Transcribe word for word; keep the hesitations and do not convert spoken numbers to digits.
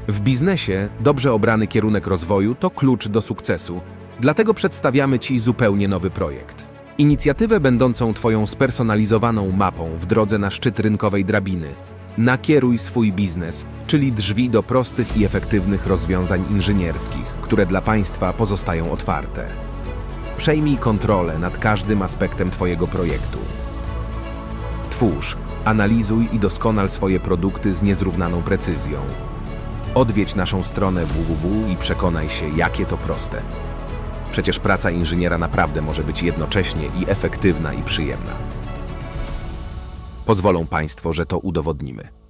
W biznesie dobrze obrany kierunek rozwoju to klucz do sukcesu, dlatego przedstawiamy Ci zupełnie nowy projekt. Inicjatywę będącą Twoją spersonalizowaną mapą w drodze na szczyt rynkowej drabiny. Nakieruj swój biznes, czyli drzwi do prostych i efektywnych rozwiązań inżynierskich, które dla Państwa pozostają otwarte. Przejmij kontrolę nad każdym aspektem Twojego projektu. Twórz, analizuj i doskonal swoje produkty z niezrównaną precyzją. Odwiedź naszą stronę w w w i przekonaj się, jakie to proste. Przecież praca inżyniera naprawdę może być jednocześnie i efektywna, i przyjemna. Pozwolą Państwo, że to udowodnimy.